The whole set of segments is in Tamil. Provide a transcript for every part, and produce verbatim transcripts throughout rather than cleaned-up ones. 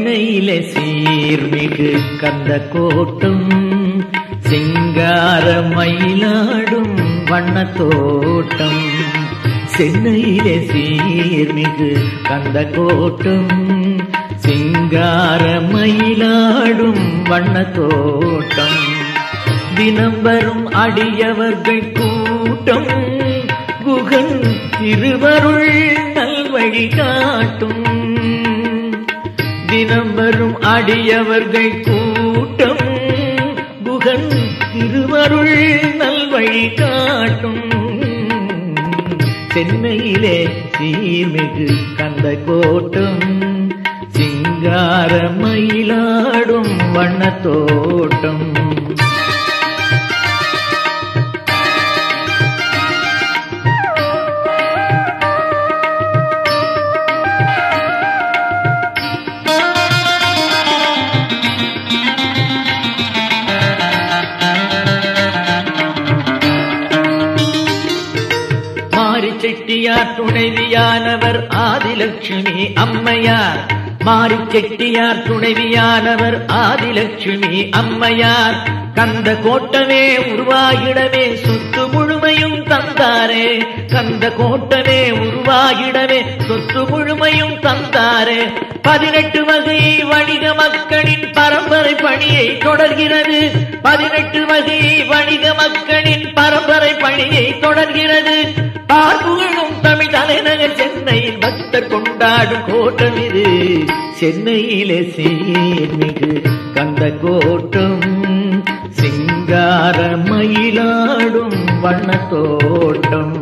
சென்னையிலே சீர்மிகு கந்த கோட்டும் சிங்கார மயிலாடும் வண்ணத்தோட்டம். சென்னையிலே சீர்மிகு கந்த கோட்டும் சிங்கார மயிலாடும் வண்ணத்தோட்டம். தினம் வரும் அடியவர்கள் கூட்டம் குகன் திருவருள் நல்வழி காட்டும். தினம் வரும் அடியவர்கள் கூட்டம் குகன் திருவருள் நல்வழி காட்டும். சென்னையிலே சீர்மிகு கந்த கோட்டும் சிங்கார மயிலாடும் வண்ணத்தோட்டம். செட்டியார் துணைவியானவர் ஆதிலட்சுமி அம்மையார். மாரி செட்டியார் துணைவியானவர் ஆதிலட்சுமி அம்மையார். கந்த கோட்டமே உருவாகிடவே சொத்து முழுமையும் தந்தாரே. கந்த கோட்டமே உருவாகிடவே சொத்து முழுமையும் தந்தாரே. பதினெட்டு வகை வணிக மக்களின் பரம்பரை பணியை தொடர்கிறது. பதினெட்டு வகை வணிக மக்களின் பரம்பரை பணியை தொடர்கிறது. பார்ப்புகளும் தமிழ் தலைநகர் சென்னையில் பக்தர் கொண்டாடும் கோட்டம் இது. சென்னையிலே சீர்மிகு கந்த கோட்டம் சிங்கார மயிலாடும் வண்ணத்தோட்டம்.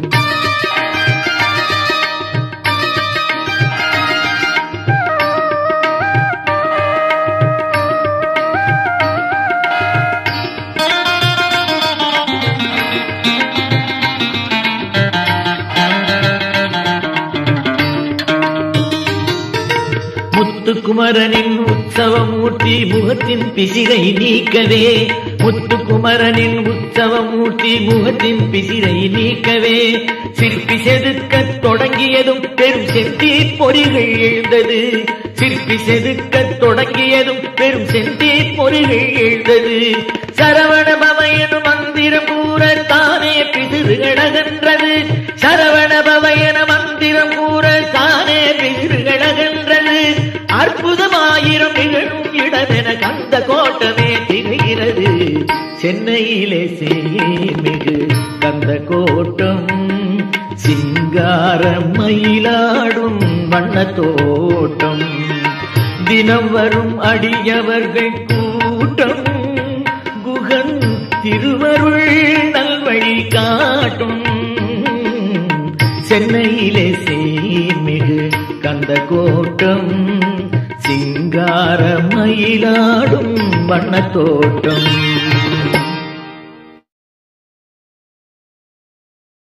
முத்துக்குமரனின் உற்சவமூர்த்தி முகத்தின் பிசிரை நீக்கவே. முத்துக்குமரனின் உற்சவமூர்த்தி முகத்தின் பிசிரை நீக்கவே. சிற்பி செதுக்க தொடங்கியதும் பெரும் செந்தி பொறிகள் எழுந்தது. சிற்பி செதுக்க தொடங்கியதும் பெரும் செந்தி பொறிகள் எழுந்தது. சரவண பவயனு மந்திரம் கூற தானே பிசிறுகள் அகன்றது. சரவண பவயன மந்திரம் கூற தானே பிசிறுகள் அகன்றது. அற்புதமாயிரம் நிகழும் இடமென கந்த கோட்டமே திகைகிறது. சென்னையிலே சீர்மிகு கந்த கோட்டம் சிங்கார மயிலாடும் வண்ணத்தோட்டம். தினம் வரும் அடியவர்கள் கூட்டம் குகன் திருவருள் நல்வழி காட்டும். சென்னையிலே சீர்மிகு கந்த கோட்டம் சிங்கார மயிலாடும் வண்ணத்தோட்டம்.